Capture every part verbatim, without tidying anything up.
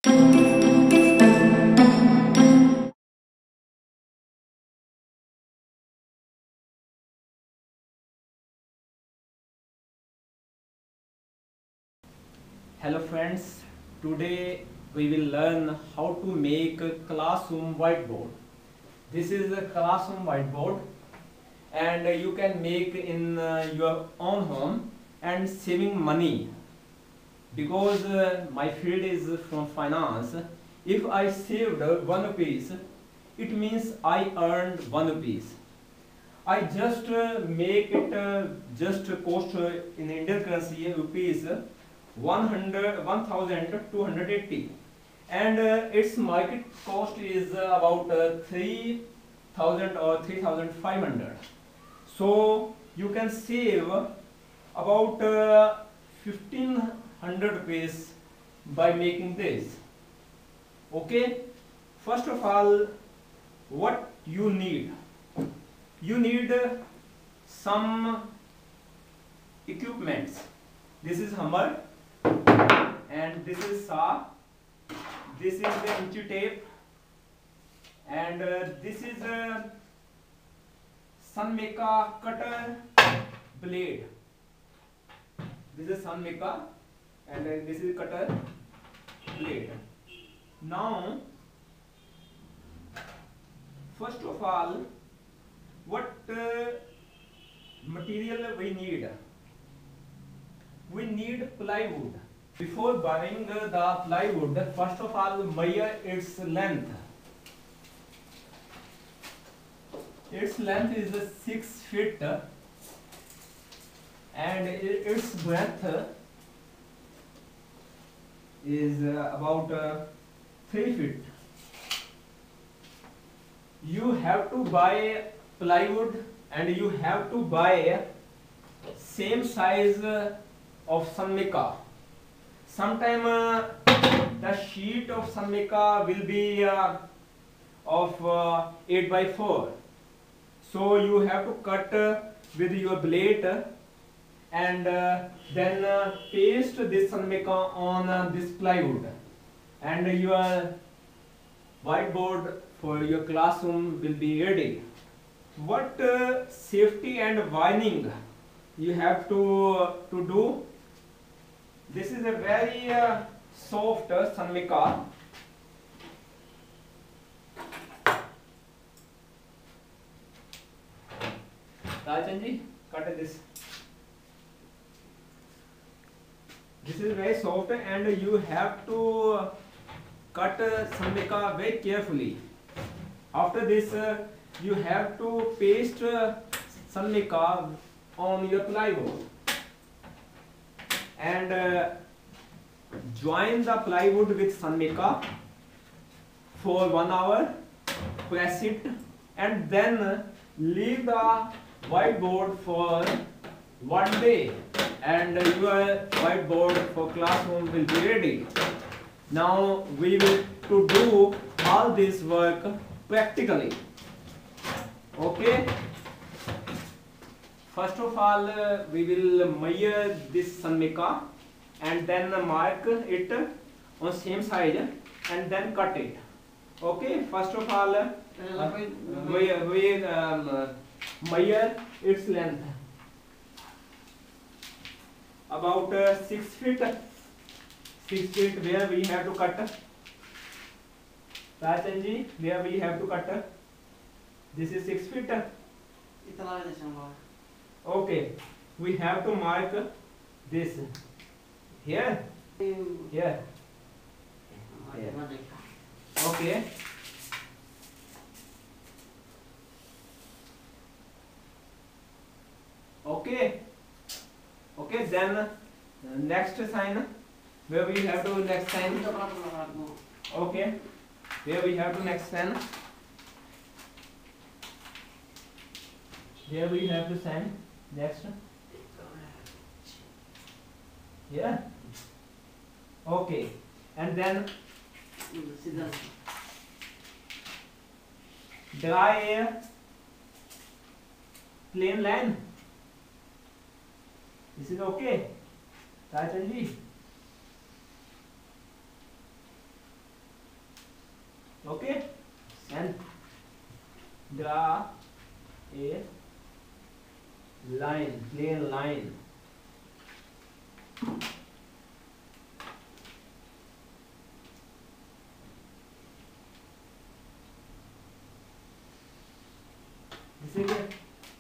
Hello friends, today we will learn how to make a classroom whiteboard. This is a classroom whiteboard and you can make in uh, your own home and saving money because uh, my field is from finance. If I saved one piece, it means I earned one piece. I just uh, make it uh, just cost uh, in Indian currency rupees one hundred one thousand two hundred eighty, and uh, its market cost is uh, about uh, three thousand or three thousand five hundred. So you can save about uh, fifteen hundred rupees by making this. Okay, first of all, what you need? You need uh, some equipments. This is hammer and this is saw, this is the inch tape, and uh, this is a Sunmica cutter blade. This is Sunmica and uh, this is cutter blade. Now first of all, what uh, material we need? We need plywood. Before buying uh, the plywood, first of all measure its length. Its length is uh, six feet and its breadth is uh, about uh, three feet. You have to buy plywood and you have to buy same size uh, of Sunmica. Sometime uh, the sheet of Sunmica will be uh, of uh, eight by four. So you have to cut uh, with your blade uh, and uh, then uh, paste this Sunmica on uh, this plywood, and your whiteboard for your classroom will be ready. What uh, safety and warning you have to to do? This is a very uh, soft uh, Sunmica. Rajanji, cut this. This is very soft and you have to cut uh, Sunmica very carefully. After this, uh, you have to paste uh, Sunmica on your plywood and uh, join the plywood with Sunmica for one hour, press it, and then leave the whiteboard for one day, and your whiteboard for classroom will be ready. Now we will to do all this work practically. Okay. First of all, uh, we will measure this Sunmica and then mark it on same size and then cut it. Okay. First of all, uh, we, we um, uh, measure its length about uh, six feet. Six feet where we have to cut. Rachanji, where we have to cut. This is six feet. Okay, we have to mark this here, here, here. Okay. Okay. Okay, then uh, next sign, where we have to next sign. Okay, where we have to next sign. Here we have to sign. Next. Here. Okay, and then draw a plain line. This is okay, Rachanji. Okay, and draw a line, plain line. This is it.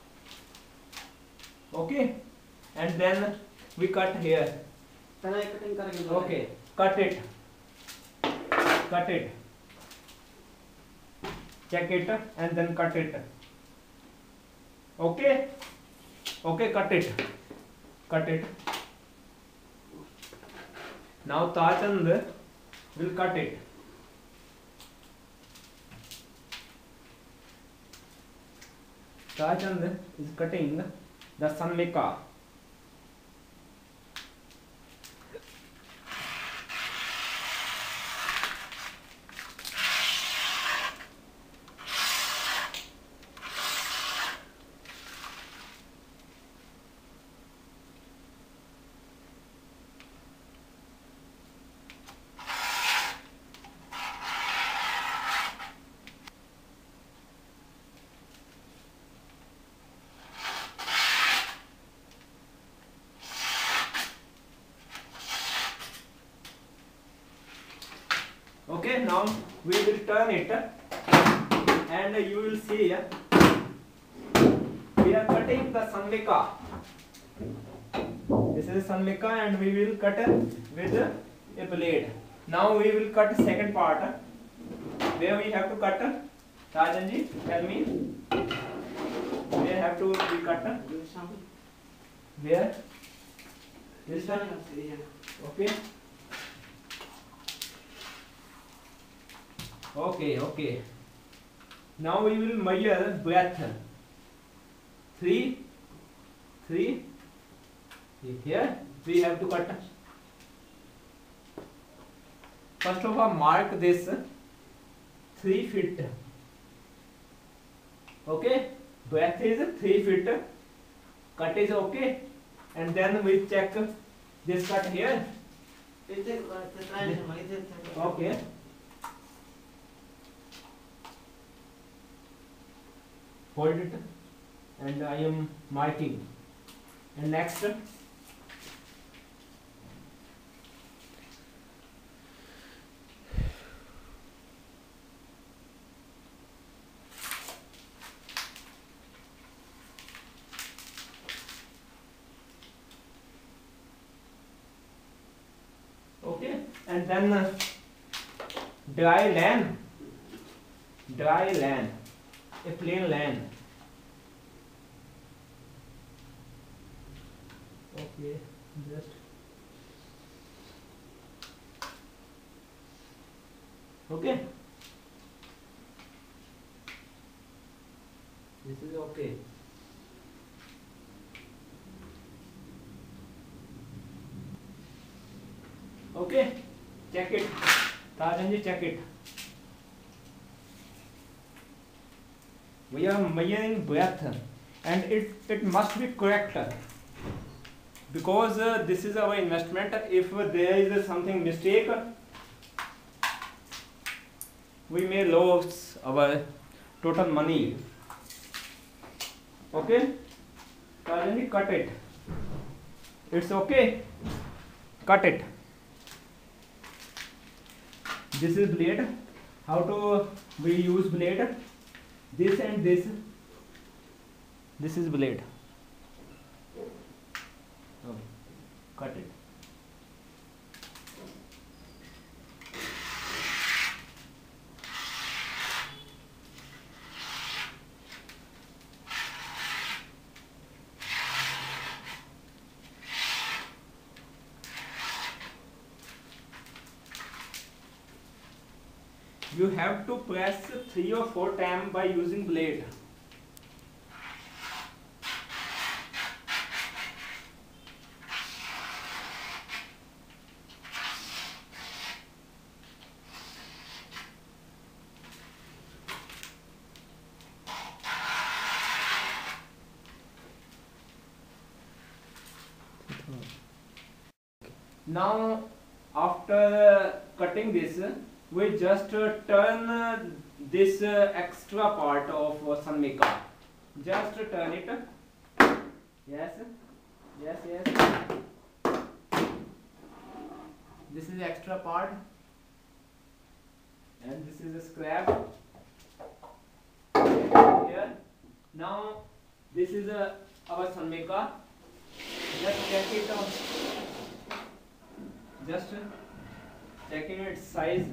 Okay, and then we cut here. Okay, cut it, cut it, check it, and then cut it. Okay, okay, cut it, cut it. Now Tajand will cut it. Tajand is cutting the Sanmika. Okay, now we will turn it and you will see we are cutting the Sanmika. This is Sanmika and we will cut with a blade. Now we will cut second part. Where we have to cut? Rajanji, tell me. Where have to be cut? Where? This one? Okay. Okay, okay. Now we will measure breadth. Three, three. Here we have to cut. First of all, mark this three feet. Okay, breadth is three feet. Cut is okay, and then we check this cut here. Okay. Hold it, and I am marking. And next, okay, and then uh, dry land, dry land. A plain land. Okay, just okay. This is okay. Okay, check it. Tajanji, check it. We are measuring breadth and it, it must be correct because uh, this is our investment. If there is something mistake, we may lose our total money. Okay, Kaljani, cut it. It's okay. Cut it. This is blade. How to we use blade? This and this. This is blade. Oh, cut it. You have to press three or four times by using blade. Now after cutting this, we just uh, turn uh, this uh, extra part of uh, Sanmika. Just uh, turn it. Yes, yes, yes. This is extra part, and this is a scrap here. Now this is uh, our Sanmika. Just check it out. Just uh, checking its size.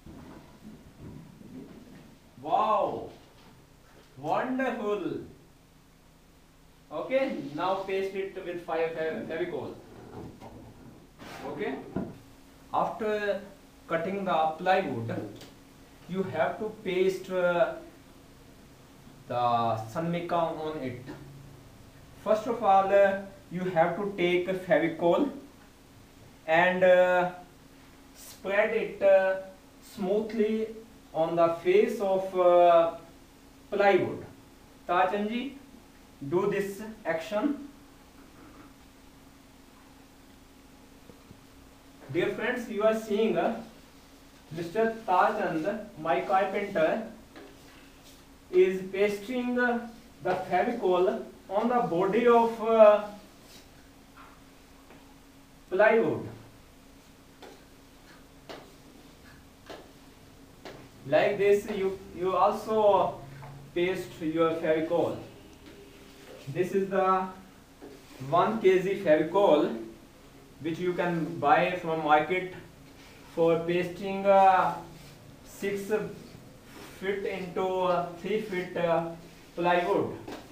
Wow, wonderful. Okay, now paste it with fire Fevicol. Okay, after cutting the plywood, you have to paste uh, the Sanmika on it. First of all, uh, you have to take Fevicol and uh, spread it uh, smoothly on the face of uh, plywood. Tajanji, do this action. Dear friends, you are seeing uh, Mister Tajand, my carpenter, is pasting uh, the Fevicol on the body of uh, plywood. Like this, you, you also paste your Fevicol. This is the one kilogram Fevicol which you can buy from market for pasting uh, six feet into uh, three feet uh, plywood.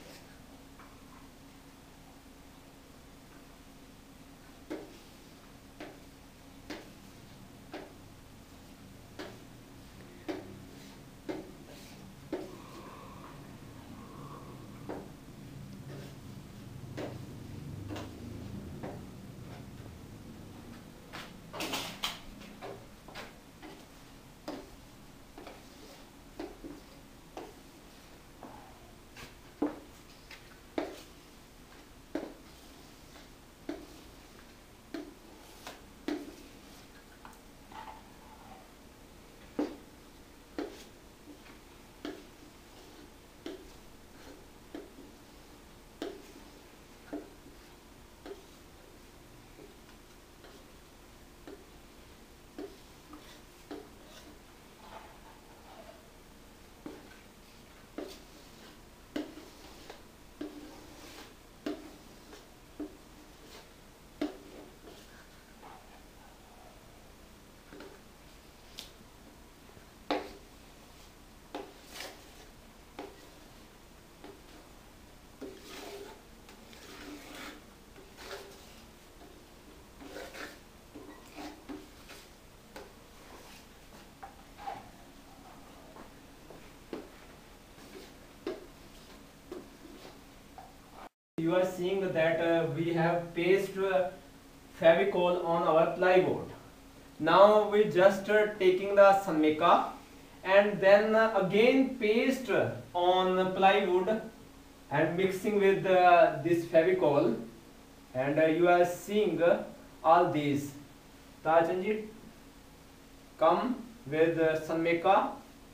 You are seeing that uh, we have pasted uh, Fevicol on our plywood. Now we just uh, taking the Sanmika and then uh, again paste on plywood and mixing with uh, this Fevicol, and uh, you are seeing uh, all these. Tajanji, come with uh, Sanmika.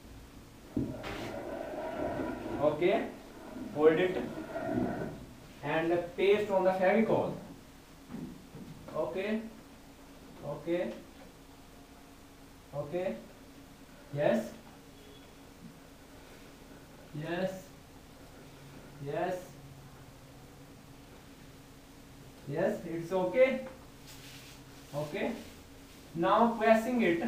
Okay, hold it and paste on the Fevicol. Okay, okay, okay, yes, yes, yes, yes, it's okay, okay. Now pressing it,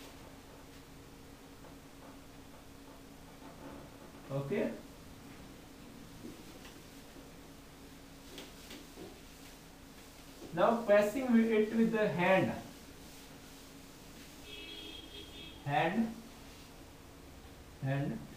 okay. Now pressing it with the hand, hand, hand.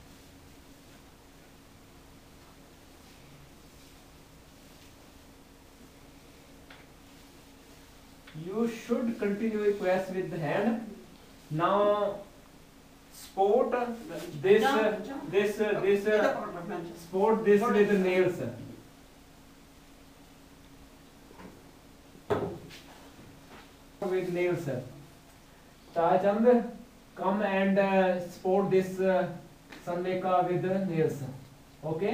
You should continue press with the hand. Now support this, uh, this, uh, this, uh, support this with the nails. With nails. Tajand, come and uh, support this uh, Sanmeka with the nails. Okay.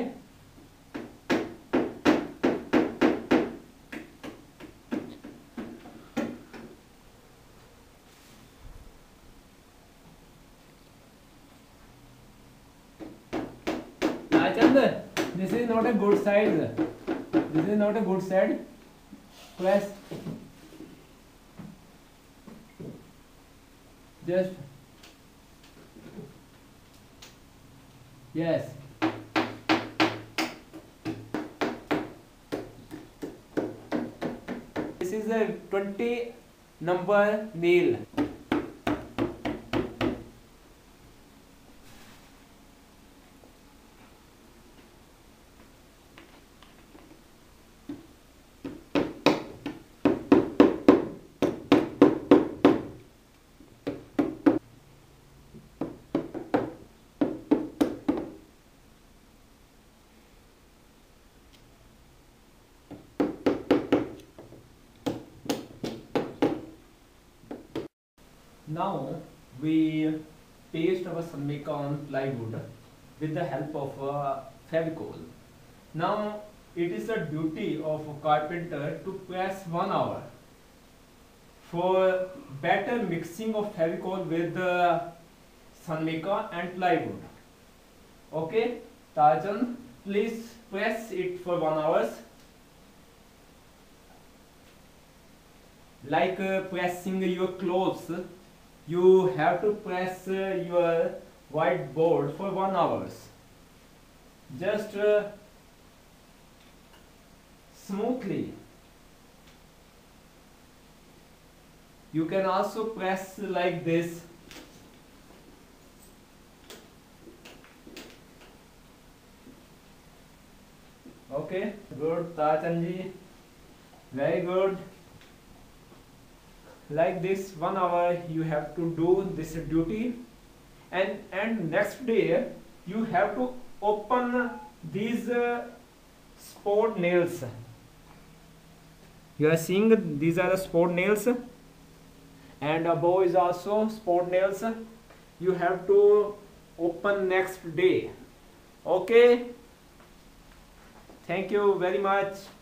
Rajendra, this is not a good side. This is not a good side. Press. Just. Yes. This is a twenty number nail. Now we paste our Sanmeka on plywood with the help of uh, Fevicol. Now it is a duty of a carpenter to press one hour for better mixing of Fevicol with the Sanmeka and plywood. Okay, Tajan, please press it for one hour. Like uh, pressing your clothes. You have to press uh, your whiteboard for one hour. Just uh, smoothly. You can also press like this. Okay, good, Tachanji. Very good. Like this, one hour you have to do this duty, and and next day you have to open these uh, sport nails. You are seeing these are the sport nails, and above is also sport nails. You have to open next day. Okay, thank you very much.